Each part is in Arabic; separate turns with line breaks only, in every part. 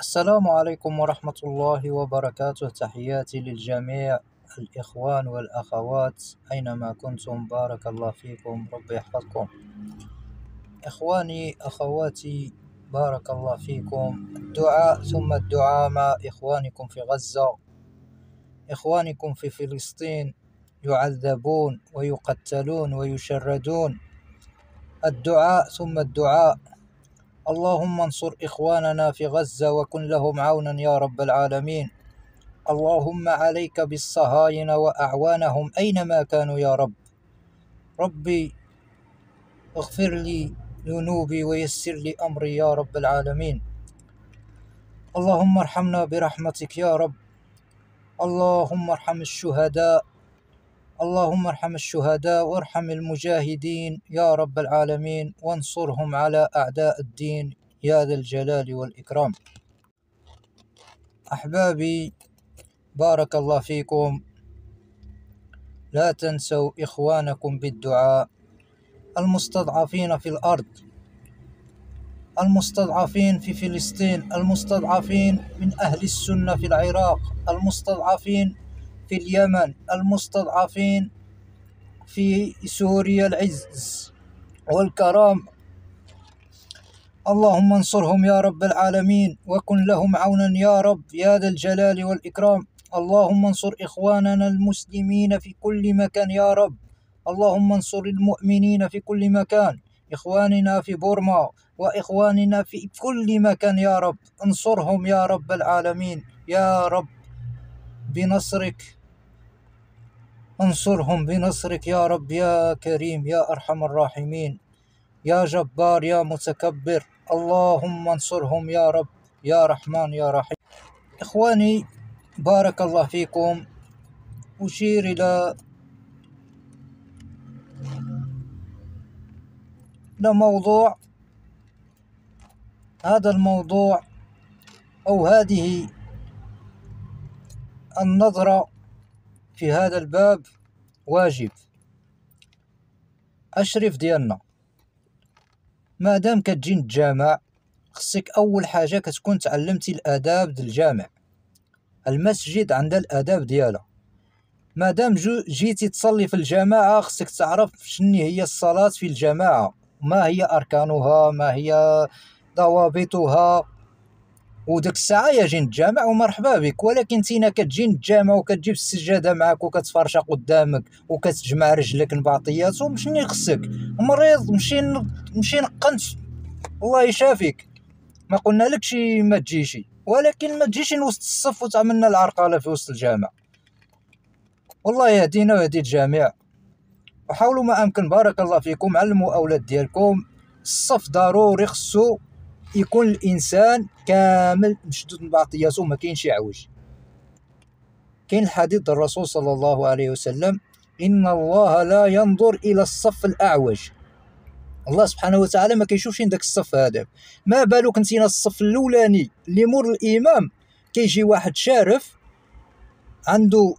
السلام عليكم ورحمة الله وبركاته. تحياتي للجميع الإخوان والأخوات أينما كنتم، بارك الله فيكم، ربي يحفظكم. إخواني أخواتي، بارك الله فيكم. الدعاء ثم الدعاء مع إخوانكم في غزة، إخوانكم في فلسطين يعذبون ويقتلون ويشردون. الدعاء ثم الدعاء. اللهم انصر إخواننا في غزة وكن لهم عونا يا رب العالمين. اللهم عليك بالصهاينة وأعوانهم أينما كانوا يا رب. ربي اغفر لي ذنوبي ويسر لي أمري يا رب العالمين. اللهم ارحمنا برحمتك يا رب. اللهم ارحم الشهداء، اللهم ارحم الشهداء وارحم المجاهدين يا رب العالمين، وانصرهم على أعداء الدين يا ذا الجلال والإكرام. أحبابي، بارك الله فيكم. لا تنسوا إخوانكم بالدعاء، المستضعفين في الأرض، المستضعفين في فلسطين، المستضعفين من أهل السنة في العراق، المستضعفين في اليمن، المستضعفين في سوريا العز والكرام. اللهم انصرهم يا رب العالمين وكن لهم عونا يا رب يا ذا الجلال والإكرام. اللهم انصر إخواننا المسلمين في كل مكان يا رب. اللهم انصر المؤمنين في كل مكان، إخواننا في بورما وإخواننا في كل مكان يا رب. انصرهم يا رب العالمين يا رب بنصرك، انصرهم بنصرك يا رب يا كريم يا أرحم الراحمين يا جبار يا متكبر. اللهم انصرهم يا رب يا رحمن يا رحيم. إخواني، بارك الله فيكم. أشير إلى موضوع، هذا الموضوع أو هذه النظرة في هذا الباب واجب أشرف ديالنا. مادام كتجي الجامع خصك أول حاجة كتكون تعلمتي الآداب ديال الجامع. المسجد عندها الآداب ديالها. مادام جيتي تصلي في الجماعة خصك تعرف شنو هي الصلاة في الجماعة، ما هي أركانها، ما هي ضوابطها. وداك الساعة يجي الجامع ومرحبا بك. ولكن تينا كتجي الجامع وكتجيب السجادة معك وكتفرشها قدامك وكتجمع رجلك نباطياتهم، شنو خصك؟ مريض، مشي نقنت، الله يشافيك. ما قلنا لكش ما تجيش، ولكن ما تجيش وسط الصف وتعملنا العرقلة في وسط الجامع. والله يهدينا ويهدي الجميع. وحاولوا ما أمكن، بارك الله فيكم، علموا أولاد ديالكم الصف ضروري خصو يكون الإنسان كامل مشدود نباطياتو، ما كاينش يعوج. كاين الحديث الرسول صلى الله عليه وسلم: إن الله لا ينظر إلى الصف الأعوج. الله سبحانه وتعالى ما كيشوفش داك الصف هذا. ما بالك نتينا الصف الاولاني اللي مور الامام كيجي واحد شارف عنده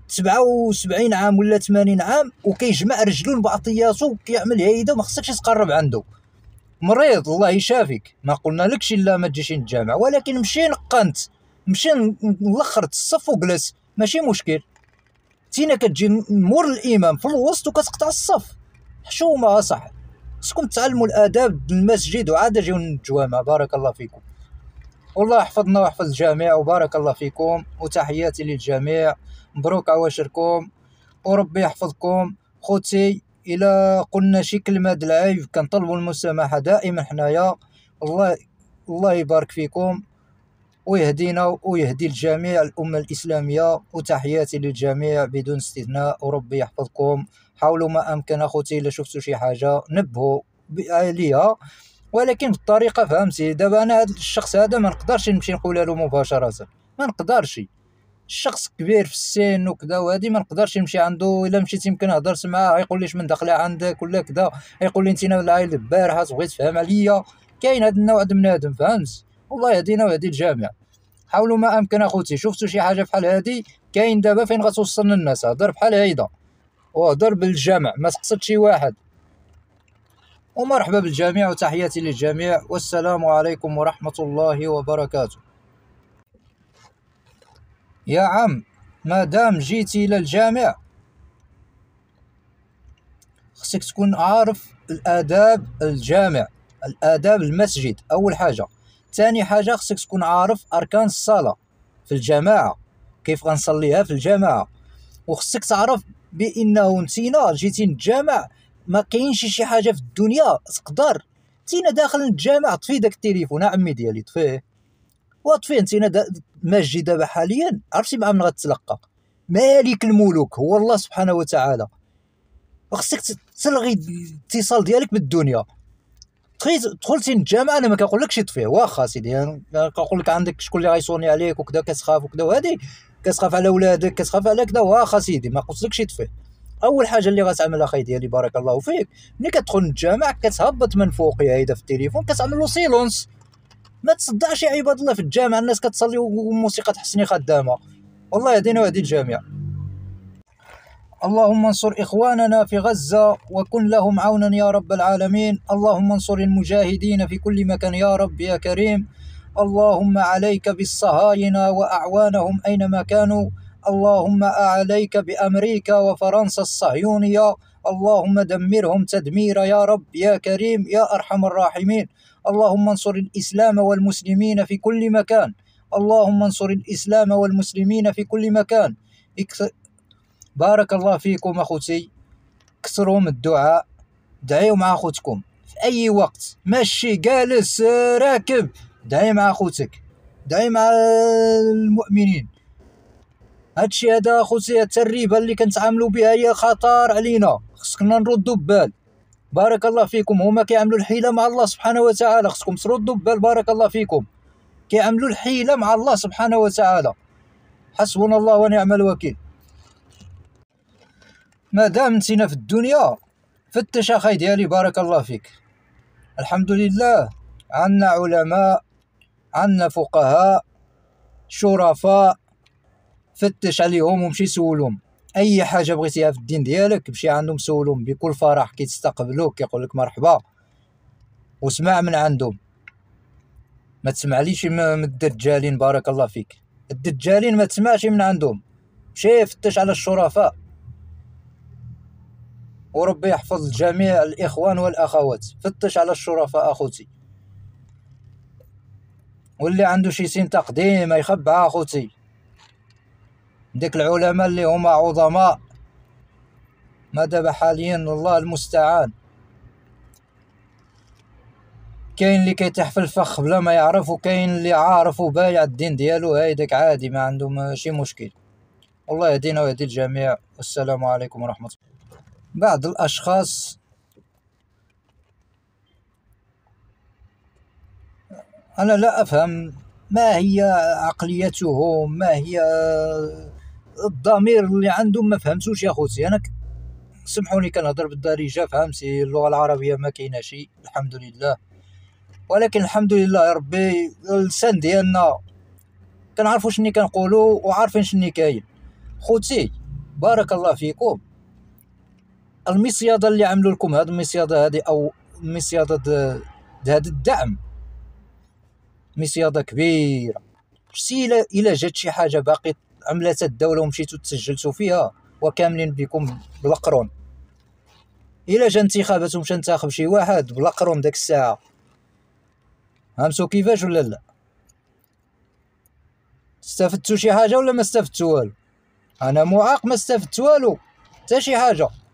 77 عام ولا 80 عام وكيجمع رجلو بعطياتو وكيعمل هيدا، ما خصكش تقرب عنده، مريض، الله يشافيك. ما قلنا لكش لا ما تجيش الجامع، ولكن مشي نقنت، مشي نلخرت الصف وجلس، ماشي مشكل. تينا كتجي مور الامام في الوسط وكتقطع الصف، حشومه صح. خصكم تعلموا الآداب المسجد وعاد جيو الجوامع. بارك الله فيكم، والله يحفظنا ويحفظ الجميع، وبارك الله فيكم، وتحياتي للجميع. مبروك عواشركم وربي يحفظكم. خوتي، إلى قلنا شي كلمة د العيب كنطلبوا المسامحة دائما حنايا. الله يبارك فيكم ويهدينا ويهدي الجميع، الأمة الإسلامية. وتحياتي للجميع بدون استثناء، وربي يحفظكم. حاولوا ما أمكن أخوتي إلا شفتوا شي حاجة نبهوا ليها، ولكن بالطريقة، فهمتي؟ دابا أنا هذا الشخص هذا ما نقدرش نمشي نقولها له مباشرة، ما نقدرش. الشخص كبير في السن وكذا، وهذه ما نقدرش نمشي عنده. إلا مشيت يمكن هضرت معاه يقول لي من داخله عندك ولا كذا، يقول لي انت العائلة البارحة تبغي تفهم عليا. كاين هذا النوع د بنادم، فهمت؟ والله يهدينا ويهدي الجميع. حاولوا ما امكن اخوتي، شفتوا شي حاجه بحال هذه، كاين دابا فين غتوصل للناس، هضر بحال هيدا وهضر بالجمع، ما تقصد شي واحد. ومرحبا بالجميع وتحياتي للجميع، والسلام عليكم ورحمه الله وبركاته. يا عم، ما دام جيتي إلى الجامع خصك تكون عارف الآداب الجامع، الآداب المسجد أول حاجة. ثاني حاجة خصك تكون عارف أركان الصلاة في الجماعة، كيف غنصليها في الجماعة. وخصك تعرف بأنه نتينا جيتي الجامع ما كاينش شي حاجة في الدنيا تقدر نتينا داخل الجامع طفي داك التليفون عمي ديالي طفيه وطفيه. نتينا ماجي دابا حاليا عرفتي مع من غتلقى؟ مالك الملوك هو الله سبحانه وتعالى. خصك تلغي الاتصال ديالك بالدنيا. دخلتي الجامعه انا ما كنقولكش طفيه، واخا سيدي انا كنقول لك عندك شكون اللي غيصوني عليك وكذا كتخاف وكذا، وهذه كتخاف على ولادك كتخاف على كذا، واخا سيدي ما قلتلكش طفيه. اول حاجه اللي غتعمل اخي ديالي بارك الله فيك، ملي كتدخل الجامع كتهبط من فوق هيدا في التليفون كتعمل له سيلونس. ما تصدعش يا عباد الله في الجامع الناس كتصلي والموسيقى تحسني خدامه. والله يهدينا ويهدي الجميع. اللهم انصر إخواننا في غزة وكن لهم عونا يا رب العالمين. اللهم انصر المجاهدين في كل مكان يا رب يا كريم. اللهم عليك بالصهاينة وأعوانهم أينما كانوا. اللهم عليك بأمريكا وفرنسا الصهيونية. اللهم دمرهم تدميرا يا رب يا كريم يا أرحم الراحمين. اللهم انصر الإسلام والمسلمين في كل مكان. اللهم انصر الإسلام والمسلمين في كل مكان. بارك الله فيكم أخوتي، كثروا من الدعاء، دعيوا مع أخوتكم في أي وقت، ماشي جالس راكب، دعي مع أخوتك، دعي مع المؤمنين. هادشي هذا أخوتي التريبة اللي كنتعاملوا بها هي خطر علينا، خصنا نردوا ببال. بارك الله فيكم، هما كيعملوا الحيلة مع الله سبحانه وتعالى، خصكم تردوا ببال. بارك الله فيكم، كيعملوا الحيلة مع الله سبحانه وتعالى. حسبنا الله ونعم الوكيل. ما دام نتينا في الدنيا فتش اخي ديالي بارك الله فيك. الحمد لله عنا علماء، عنا فقهاء، شرفاء، فتش عليهم ومشي سولهم اي حاجه بغيتيها في الدين ديالك، مشي عندهم سولهم بكل فرح، كيتستقبلوك كيقول لك مرحبا، واسمع من عندهم. ما تسمعليش من الدجالين بارك الله فيك، الدجالين ما تسمعش من عندهم، مشي فتش على الشرفاء. وربي يحفظ جميع الإخوان والأخوات، فتش على الشرفاء أخوتي، واللي عنده شي سين تقديم يخبع أخوتي. ديك العلماء اللي هما عظماء ما دابا حاليا الله المستعان. كاين اللي كيطيح في الفخ بلا ما يعرف، وكاين اللي عارف وبايع الدين ديالو هيداك عادي ما عنده ماشي مشكل. الله يهدينا ويهدي الجميع، والسلام عليكم ورحمة الله. بعض الأشخاص أنا لا أفهم ما هي عقليتهم، ما هي الضمير اللي عندهم، ما فهمتوش يا خوتي. أنا سمحوني كنهضر بالدارجة، فهمتي اللغة العربية ما كاينه شي الحمد لله، ولكن الحمد لله يا ربي اللسان ديالنا كنعرفوا شني كنقولوا وعارفين شني كاين. خوتي بارك الله فيكم، المصيادة اللي عملوا لكم هاد المصيادة هادي أو المصيادة هاد الدعم مصيادة كبيرة. شتي إلا جات شي حاجة باقي عملتها الدولة ومشيتو تسجلتو فيها وكاملين بكم بالقرون، إلا جا انتخابات ومشى انتخب شي واحد بالقرون داك الساعة، فهمتو كيفاش ولا لا؟ استفدتو شي حاجة ولا ما استفدتو والو؟ أنا معاق ما استفدت والو حتى شي حاجة.